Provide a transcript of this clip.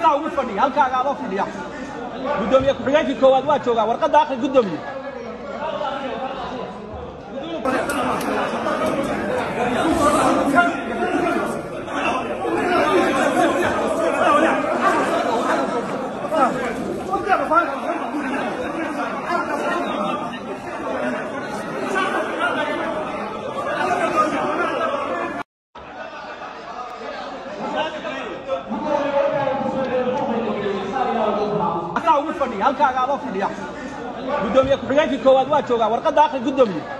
halkaa ugu fadhiya halkaaga adoo fadhiya gudoomiye ku-xigeenkii koowaad waa joogaa warqadda akhri gudoomiye halkaaga adoo fadhiya gudoomiye ku-xigeenkii koowaad waa joogaa warqadda akhri gudoomiye